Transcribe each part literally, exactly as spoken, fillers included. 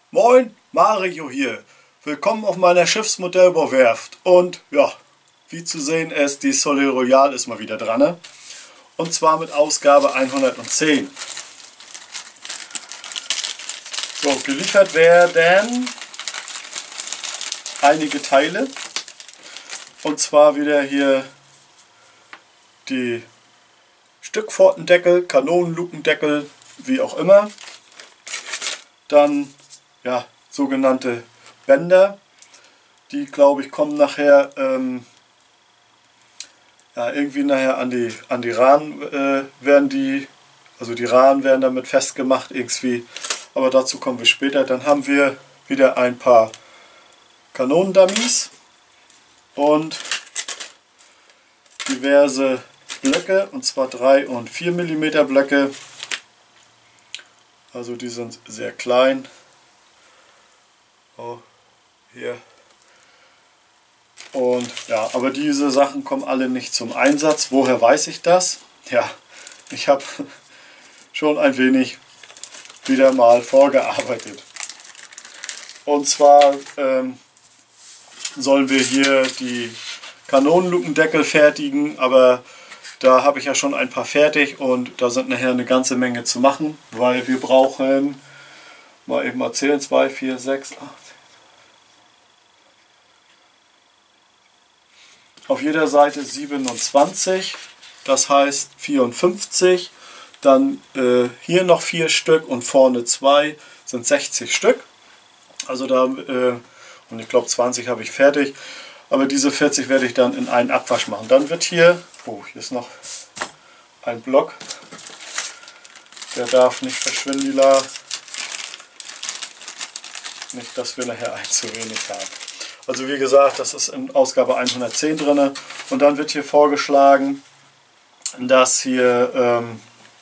Moin, Mario hier. Willkommen auf meiner Schiffsmodellbauwerft. Und ja, wie zu sehen ist, die Soleil Royal ist mal wieder dran. Ne? Und zwar mit Ausgabe hundertzehn. So, geliefert werden einige Teile. Und zwar wieder hier die Stückpfortendeckel, Kanonenlukendeckel, wie auch immer. Dann ja, sogenannte Bänder, die glaube ich kommen nachher ähm, ja, irgendwie nachher an die, an die Rahen äh, werden die, also die Rahen werden damit festgemacht irgendwie, aber dazu kommen wir später. Dann haben wir wieder ein paar Kanonendummies und diverse Blöcke, und zwar drei und vier Millimeter Blöcke. Also die sind sehr klein. Oh, hier. Und ja, aber diese Sachen kommen alle nicht zum Einsatz. Woher weiß ich das? Ja, ich habe schon ein wenig wieder mal vorgearbeitet. Und zwar ähm, sollen wir hier die Kanonenlukendeckel fertigen, aber da habe ich ja schon ein paar fertig und da sind nachher eine ganze Menge zu machen, weil wir brauchen, mal eben mal zählen, zwei, vier, sechs, acht. Auf jeder Seite siebenundzwanzig, das heißt vierundfünfzig, dann äh, hier noch vier Stück und vorne zwei, sind sechzig Stück. Also da, äh, und ich glaube zwanzig habe ich fertig, aber diese vierzig werde ich dann in einen Abwasch machen. Dann wird hier, oh, hier ist noch ein Block, der darf nicht verschwinden, lila. Nicht, dass wir nachher ein zu wenig haben. Also wie gesagt, das ist in Ausgabe hundertzehn drin. Und dann wird hier vorgeschlagen, dass hier ähm,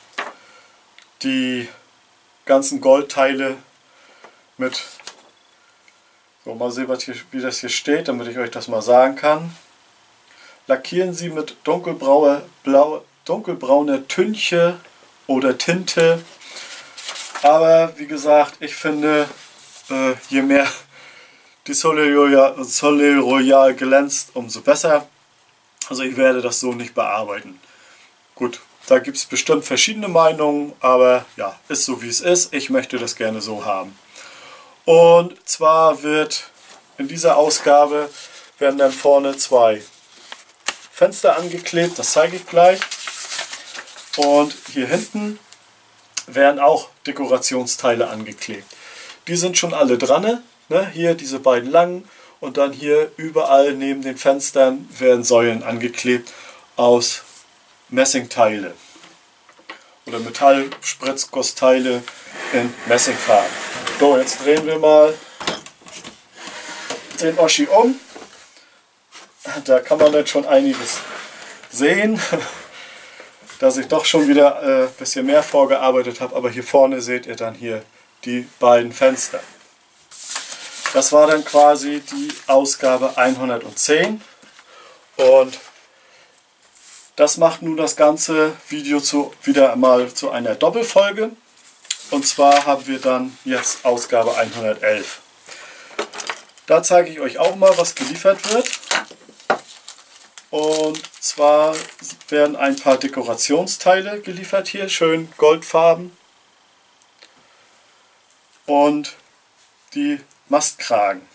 die ganzen Goldteile mit, so mal sehen, was hier, wie das hier steht, damit ich euch das mal sagen kann. Lackieren Sie mit dunkelbrauner, blau, dunkelbrauner Tünche oder Tinte. Aber wie gesagt, ich finde, äh, je mehr die Soleil Royal, Soleil Royal glänzt, umso besser. Also ich werde das so nicht bearbeiten. Gut, da gibt es bestimmt verschiedene Meinungen, aber ja, ist so wie es ist. Ich möchte das gerne so haben. Und zwar wird in dieser Ausgabe werden dann vorne zwei Fenster angeklebt, das zeige ich gleich. Und hier hinten werden auch Dekorationsteile angeklebt. Die sind schon alle dran. Ne, hier diese beiden langen und dann hier überall neben den Fenstern werden Säulen angeklebt aus Messingteile oder Metallspritzgussteile in Messingfarben. So, jetzt drehen wir mal den Oschi um. Da kann man jetzt schon einiges sehen, dass ich doch schon wieder ein äh, bisschen mehr vorgearbeitet habe, aber hier vorne seht ihr dann hier die beiden Fenster. Das war dann quasi die Ausgabe hundertzehn und das macht nun das ganze Video zu, wieder einmal zu einer Doppelfolge, und zwar haben wir dann jetzt Ausgabe hundertelf. Da zeige ich euch auch mal, was geliefert wird, und zwar werden ein paar Dekorationsteile geliefert hier, schön goldfarben, und die Mastkragen.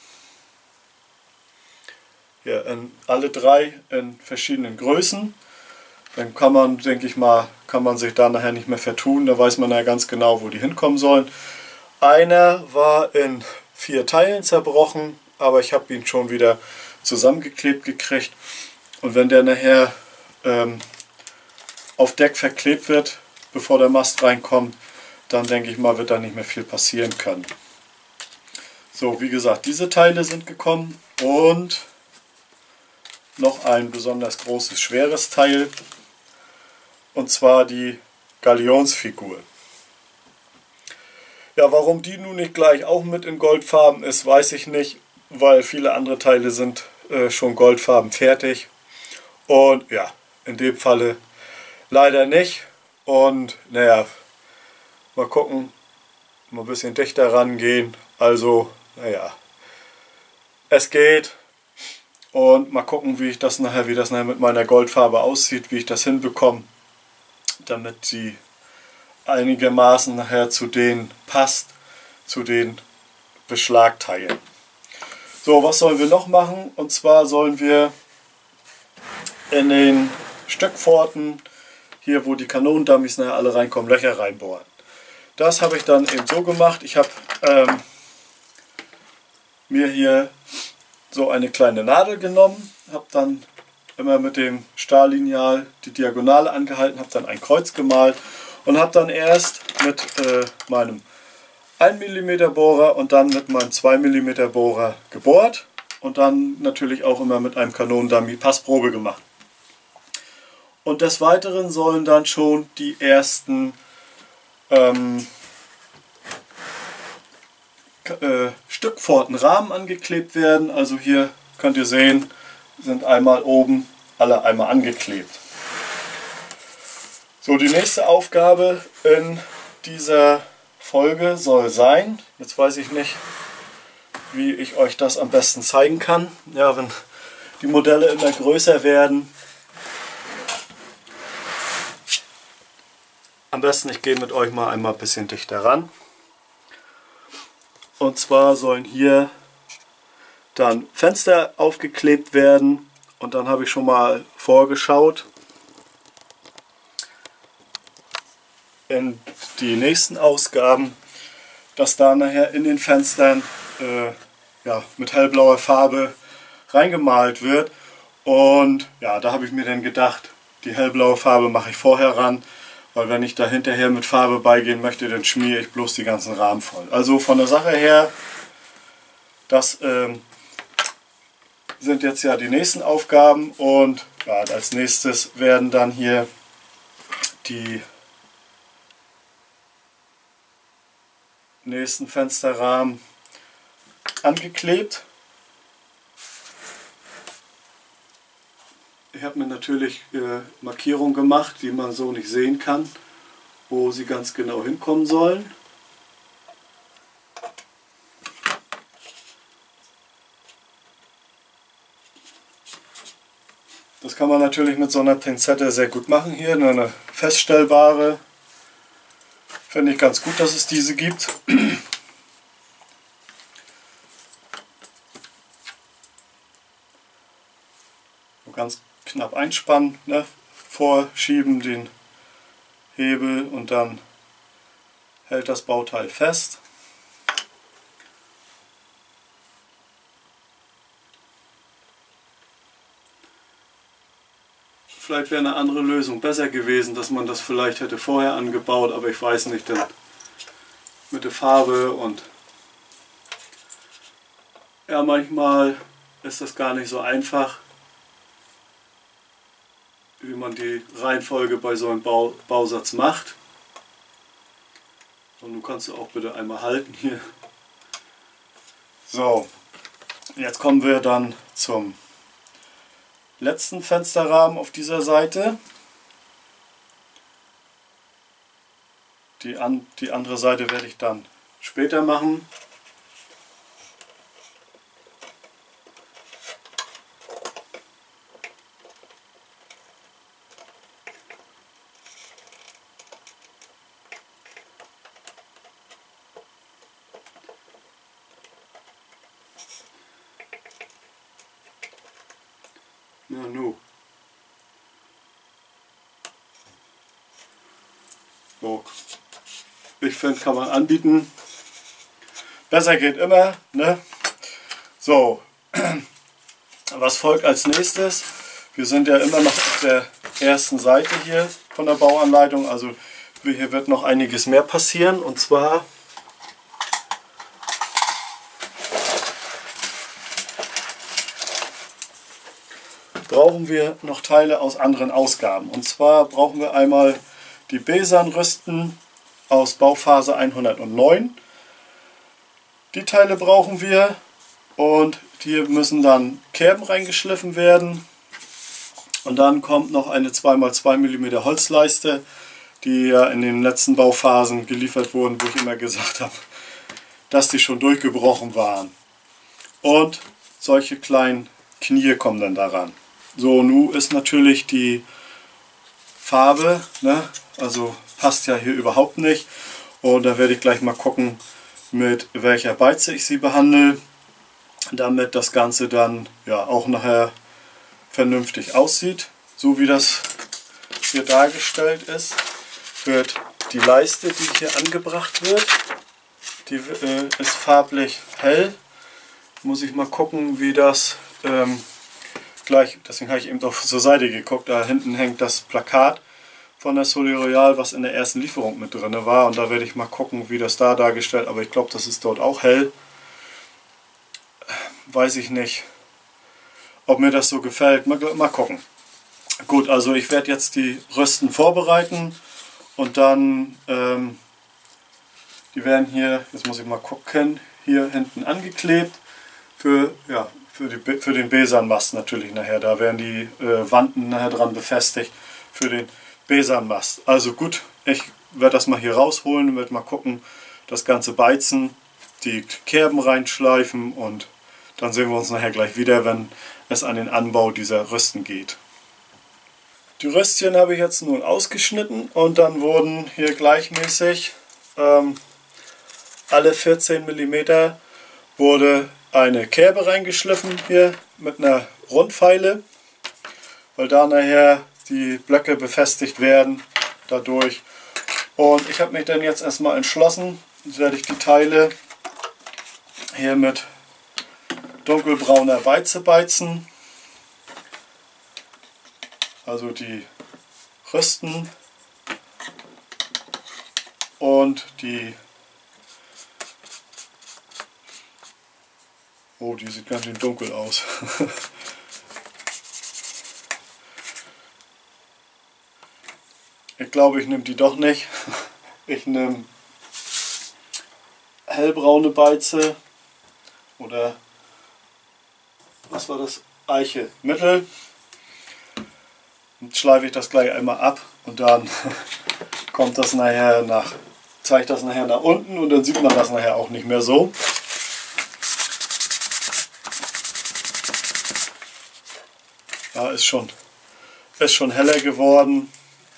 Hier in alle drei in verschiedenen Größen. Dann kann man, denke ich mal, kann man sich da nachher nicht mehr vertun. Da weiß man ja ganz genau, wo die hinkommen sollen. Einer war in vier Teilen zerbrochen, aber ich habe ihn schon wieder zusammengeklebt gekriegt. Und wenn der nachher ähm, auf Deck verklebt wird, bevor der Mast reinkommt, dann denke ich mal, wird da nicht mehr viel passieren können. So, wie gesagt, diese Teile sind gekommen und noch ein besonders großes, schweres Teil, und zwar die Galionsfigur. Ja, warum die nun nicht gleich auch mit in Goldfarben ist, weiß ich nicht, weil viele andere Teile sind äh, schon Goldfarben fertig. Und ja, in dem Falle leider nicht. Und naja, mal gucken. mal ein bisschen dichter rangehen. Also, naja, es geht. Und mal gucken, wie ich das nachher, wie das nachher mit meiner Goldfarbe aussieht, wie ich das hinbekomme, damit sie einigermaßen nachher zu denen passt, zu den Beschlagteilen. So, was sollen wir noch machen? Und zwar sollen wir in den Stöckpforten, hier wo die Kanonendummies nachher alle reinkommen, Löcher reinbohren. Das habe ich dann eben so gemacht. Ich habe ähm, mir hier so eine kleine Nadel genommen, habe dann immer mit dem Stahllineal die Diagonale angehalten, habe dann ein Kreuz gemalt und habe dann erst mit äh, meinem ein Millimeter Bohrer und dann mit meinem zwei Millimeter Bohrer gebohrt und dann natürlich auch immer mit einem Kanonendummy Passprobe gemacht. Und des Weiteren sollen dann schon die ersten ähm, äh, Stückpfortenrahmen angeklebt werden. Also hier könnt ihr sehen, sind einmal oben alle einmal angeklebt. So, die nächste Aufgabe in dieser Folge soll sein, jetzt weiß ich nicht, wie ich euch das am besten zeigen kann. Ja, wenn die Modelle immer größer werden. Am besten, ich gehe mit euch mal einmal ein bisschen dichter ran. Und zwar sollen hier dann Fenster aufgeklebt werden. Und dann habe ich schon mal vorgeschaut in die nächsten Ausgaben, dass da nachher in den Fenstern äh, ja, mit hellblauer Farbe reingemalt wird. Und ja, da habe ich mir dann gedacht, die hellblaue Farbe mache ich vorher ran. Weil wenn ich da hinterher mit Farbe beigehen möchte, dann schmiere ich bloß die ganzen Rahmen voll. Also von der Sache her, das ähm, sind jetzt ja die nächsten Aufgaben. Und ja, als nächstes werden dann hier die nächsten Fensterrahmen angeklebt. Ich habe mir natürlich äh, Markierungen gemacht, die man so nicht sehen kann, wo sie ganz genau hinkommen sollen. Das kann man natürlich mit so einer Pinzette sehr gut machen hier, eine feststellbare. Finde ich ganz gut, dass es diese gibt. So ganz knapp einspannen, ne? Vorschieben den Hebel und dann hält das Bauteil fest. Vielleicht wäre eine andere Lösung besser gewesen, dass man das vielleicht hätte vorher angebaut, aber ich weiß nicht, denn mit der Farbe und ja, manchmal ist das gar nicht so einfach, wie man die Reihenfolge bei so einem Bau, Bausatz macht. Und du kannst auch bitte einmal halten hier. So, jetzt kommen wir dann zum letzten Fensterrahmen auf dieser Seite. Die, an, die andere Seite werde ich dann später machen. Na nu. So. Ich finde, kann man anbieten. Besser geht immer, ne? So. Was folgt als nächstes? Wir sind ja immer noch auf der ersten Seite hier von der Bauanleitung. Also hier wird noch einiges mehr passieren. Und zwar brauchen wir noch Teile aus anderen Ausgaben. Und zwar brauchen wir einmal die Besanrüsten aus Bauphase hundertneun. Die Teile brauchen wir und hier müssen dann Kerben reingeschliffen werden. Und dann kommt noch eine zwei mal zwei Millimeter Holzleiste die ja in den letzten Bauphasen geliefert wurden, wo ich immer gesagt habe, dass die schon durchgebrochen waren. Und solche kleinen Knie kommen dann daran. So, nun ist natürlich die Farbe, ne, also passt ja hier überhaupt nicht. Und da werde ich gleich mal gucken, mit welcher Beize ich sie behandle, damit das Ganze dann ja auch nachher vernünftig aussieht. So wie das hier dargestellt ist, wird die Leiste, die hier angebracht wird, die äh, ist farblich hell. Muss ich mal gucken, wie das ähm, gleich, deswegen habe ich eben auf zur Seite geguckt, da hinten hängt das Plakat von der Soleil Royal, was in der ersten Lieferung mit drin war, und da werde ich mal gucken, wie das da dargestellt, aber ich glaube, das ist dort auch hell. Weiß ich nicht, ob mir das so gefällt, mal, mal gucken. Gut, also ich werde jetzt die Rösten vorbereiten und dann, ähm, die werden hier, jetzt muss ich mal gucken, hier hinten angeklebt, für, ja, für, die, für den Besanmast natürlich nachher, da werden die äh, Wanten nachher dran befestigt für den Besanmast. Also gut, ich werde das mal hier rausholen, werde mal gucken, das Ganze beizen, die Kerben reinschleifen und dann sehen wir uns nachher gleich wieder, wenn es an den Anbau dieser Rösten geht. Die Röstchen habe ich jetzt nun ausgeschnitten und dann wurden hier gleichmäßig ähm, alle vierzehn Millimeter wurde eine Kerbe reingeschliffen hier mit einer Rundfeile, weil da nachher die Blöcke befestigt werden dadurch. Und ich habe mich dann jetzt erstmal entschlossen, jetzt werde ich die Teile hier mit dunkelbrauner Beize beizen. Also die Rösten und die... Oh, die sieht ganz schön dunkel aus. Ich glaube, ich nehme die doch nicht. Ich nehme hellbraune Beize oder was war das? Eiche Mittel. Jetzt schleife ich das gleich einmal ab und dann kommt das nachher nach, zeige ich das nachher nach unten und dann sieht man das nachher auch nicht mehr so. Ja, ist schon, ist schon heller geworden.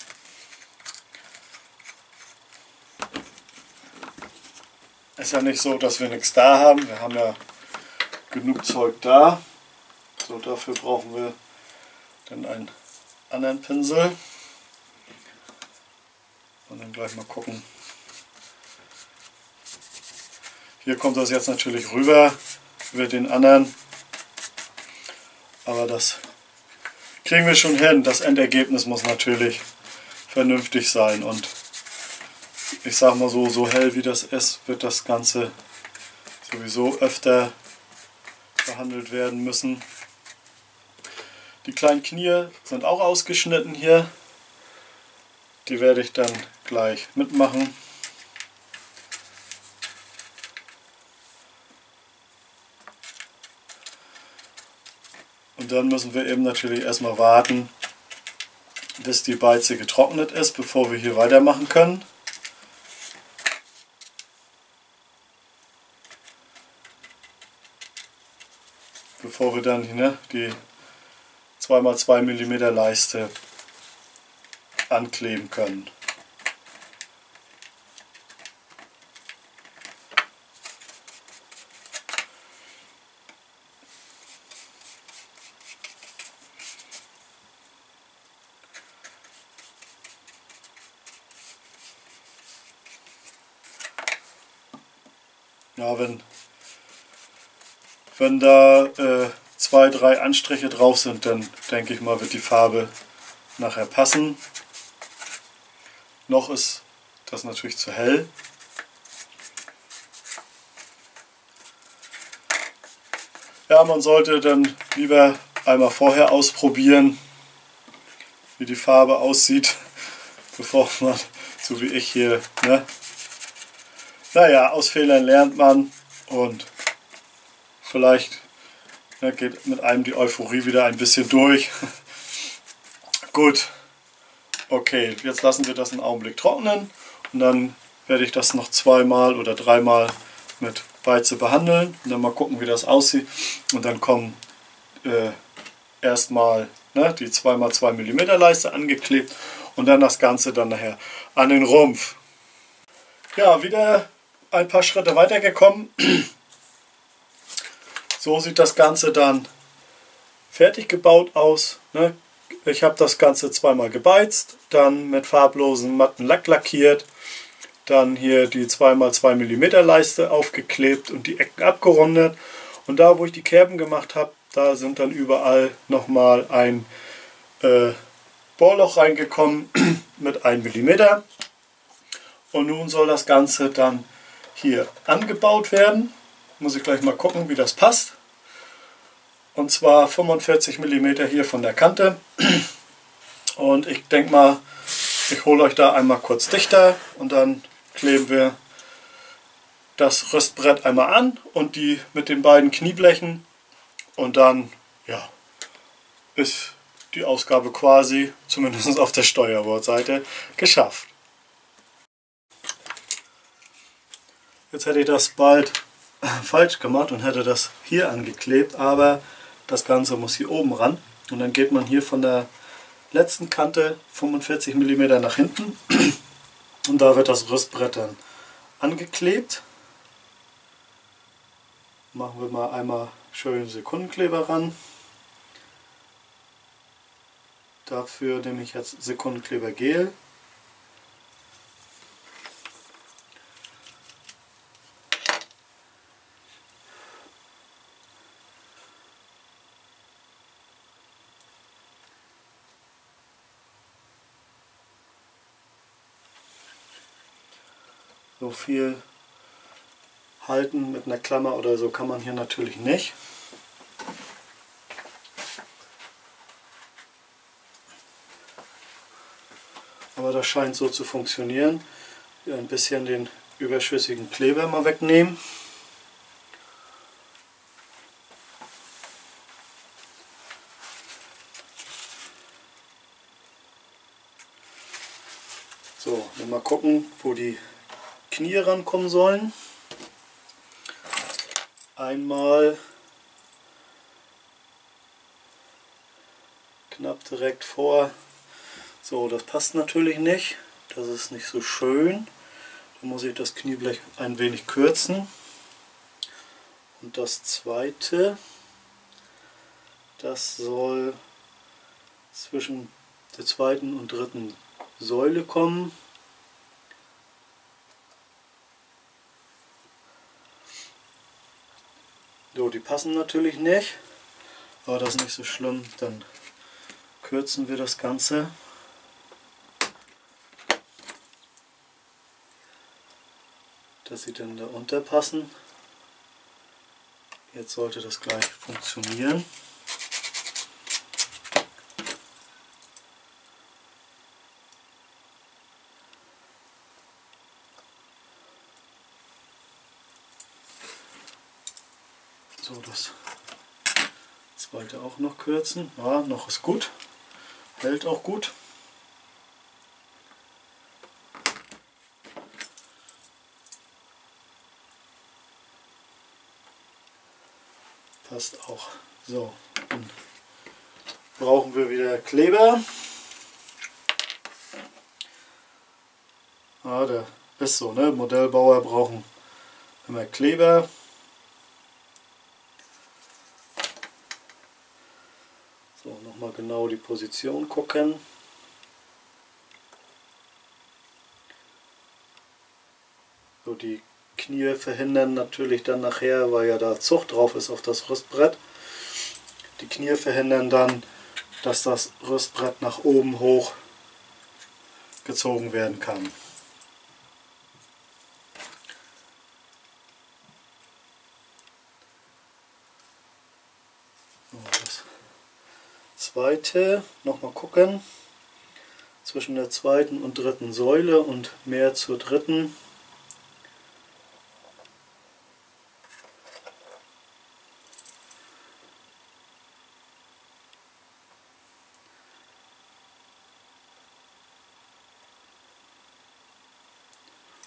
Ist ja nicht so, dass wir nichts da haben. Wir haben ja genug Zeug da. So, dafür brauchen wir dann einen anderen Pinsel. Und dann gleich mal gucken. Hier kommt das jetzt natürlich rüber über den anderen. Aber das kriegen wir schon hin. Das Endergebnis muss natürlich vernünftig sein. Und ich sag mal so, so hell wie das ist, wird das Ganze sowieso öfter behandelt werden müssen. Die kleinen Knie sind auch ausgeschnitten hier. Die werde ich dann gleich mitmachen. Und dann müssen wir eben natürlich erstmal warten, bis die Beize getrocknet ist, bevor wir hier weitermachen können. Bevor wir dann ne, die zwei mal zwei Millimeter Leiste ankleben können. Ja, wenn, wenn da äh, zwei, drei Anstriche drauf sind, dann denke ich mal, wird die Farbe nachher passen. Noch ist das natürlich zu hell. Ja, man sollte dann lieber einmal vorher ausprobieren, wie die Farbe aussieht, bevor man, so wie ich hier, ne? Naja, aus Fehlern lernt man und vielleicht ne, geht mit einem die Euphorie wieder ein bisschen durch. Gut, Okay, jetzt lassen wir das einen Augenblick trocknen und dann werde ich das noch zweimal oder dreimal mit Beize behandeln und dann mal gucken, wie das aussieht. Und dann kommen äh, erstmal ne, die zwei mal zwei Millimeter Leiste angeklebt und dann das Ganze dann nachher an den Rumpf. Ja, wieder ein paar Schritte weitergekommen. So sieht das Ganze dann fertig gebaut aus. Ne? Ich habe das Ganze zweimal gebeizt, dann mit farblosen matten Lack lackiert, dann hier die zwei mal zwei Millimeter Leiste aufgeklebt und die Ecken abgerundet. Und da, wo ich die Kerben gemacht habe, da sind dann überall nochmal ein äh, Bohrloch reingekommen mit einem Millimeter. Und nun soll das Ganze dann hier angebaut werden. Muss ich gleich mal gucken, wie das passt. Und zwar fünfundvierzig Millimeter hier von der Kante. Und ich denke mal, ich hole euch da einmal kurz dichter und dann kleben wir das Rüstbrett einmal an und die mit den beiden Knieblechen. Und dann ja, ist die Ausgabe quasi, zumindest auf der Steuerbordseite, geschafft. Jetzt hätte ich das bald falsch gemacht und hätte das hier angeklebt, aber das Ganze muss hier oben ran. Und dann geht man hier von der letzten Kante fünfundvierzig Millimeter nach hinten und da wird das Rüstbrett dann angeklebt. Machen wir mal einmal schön Sekundenkleber ran. Dafür nehme ich jetzt Sekundenkleber Gel. So viel halten mit einer Klammer oder so kann man hier natürlich nicht. Aber das scheint so zu funktionieren. Hier ein bisschen den überschüssigen Kleber mal wegnehmen. So, dann mal gucken, wo die Knie rankommen sollen. Einmal knapp direkt vor. So, das passt natürlich nicht. Das ist nicht so schön. Da muss ich das Knieblech ein wenig kürzen. Und das zweite, das soll zwischen der zweiten und dritten Säule kommen. So, die passen natürlich nicht, aber das ist nicht so schlimm, dann kürzen wir das Ganze. Dass sie dann da unterpassen. Jetzt sollte das gleich funktionieren. So, das zweite auch noch kürzen. Ja, noch ist gut. Hält auch gut. Passt auch. So, dann brauchen wir wieder Kleber. Ah, der ist so, ne? Modellbauer brauchen immer Kleber. So, nochmal genau die Position gucken. So, die Knie verhindern natürlich dann nachher, weil ja da Zucht drauf ist auf das Rüstbrett. Die Knie verhindern dann, dass das Rüstbrett nach oben hoch gezogen werden kann. So, das zweite, nochmal gucken, zwischen der zweiten und dritten Säule und mehr zur dritten.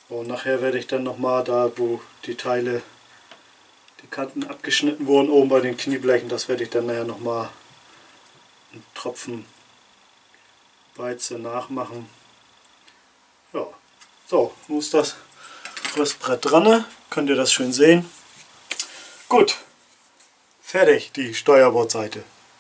Und nachher werde ich dann nochmal da, wo die Teile, die Kanten abgeschnitten wurden, oben bei den Knieblechen, das werde ich dann nachher nochmal einen Tropfen Beize nachmachen. Ja, so, nun ist das Rüstbrett dran, könnt ihr das schön sehen. Gut, fertig die Steuerbordseite.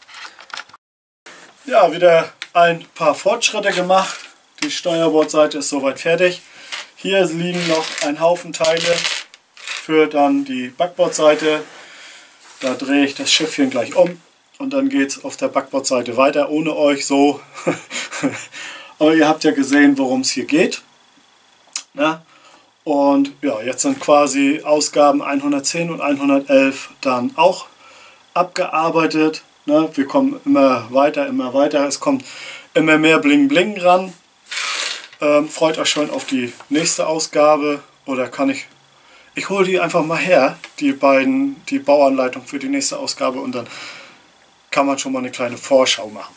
Ja, wieder ein paar Fortschritte gemacht. Die Steuerbordseite ist soweit fertig. Hier liegen noch ein Haufen Teile für dann die Backbordseite. Da drehe ich das Schiffchen gleich um und dann geht es auf der Backbordseite weiter, ohne euch so. Aber ihr habt ja gesehen, worum es hier geht. Na? Und ja, jetzt sind quasi Ausgaben hundertzehn und hundertelf dann auch abgearbeitet. Ne? Wir kommen immer weiter, immer weiter. Es kommt immer mehr Bling Bling ran. Ähm, freut euch schon auf die nächste Ausgabe. Oder kann ich... Ich hole die einfach mal her, die beiden, die Bauanleitung für die nächste Ausgabe. Und dann kann man schon mal eine kleine Vorschau machen.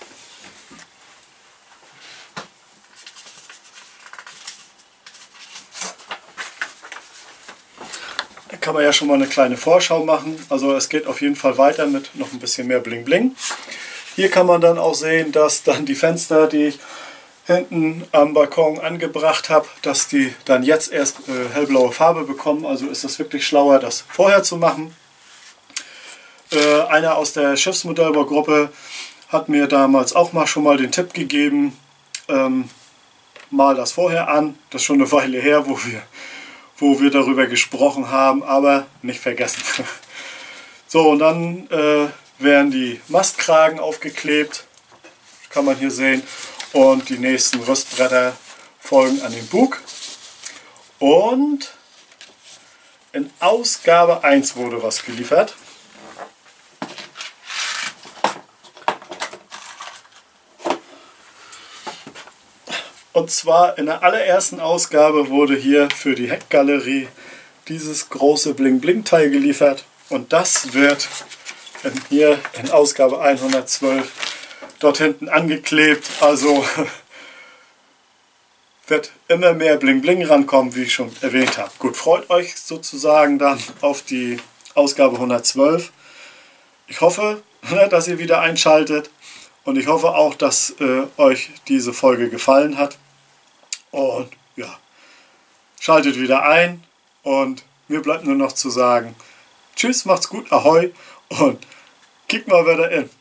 Da kann man ja schon mal eine kleine Vorschau machen. Also es geht auf jeden Fall weiter mit noch ein bisschen mehr Bling Bling. Hier kann man dann auch sehen, dass dann die Fenster, die ich hinten am Balkon angebracht habe, dass die dann jetzt erst äh, hellblaue Farbe bekommen. Also ist es wirklich schlauer, das vorher zu machen. Äh, einer aus der Schiffsmodellbaugruppe hat mir damals auch mal schon mal den Tipp gegeben, ähm, mal das vorher an. Das ist schon eine Weile her, wo wir, wo wir darüber gesprochen haben, aber nicht vergessen. So, und dann äh, werden die Mastkragen aufgeklebt, kann man hier sehen. Und die nächsten Rüstbretter folgen an den Bug. Und in Ausgabe eins wurde was geliefert. Und zwar in der allerersten Ausgabe wurde hier für die Heckgalerie dieses große Bling Bling Teil geliefert. Und das wird in, hier in Ausgabe hundertzwölf dort hinten angeklebt, also wird immer mehr Bling Bling rankommen, wie ich schon erwähnt habe. Gut, freut euch sozusagen dann auf die Ausgabe hundertzwölf. Ich hoffe, dass ihr wieder einschaltet und ich hoffe auch, dass äh, euch diese Folge gefallen hat. Und ja, schaltet wieder ein und mir bleibt nur noch zu sagen, tschüss, macht's gut, ahoi und kick mal wieder in.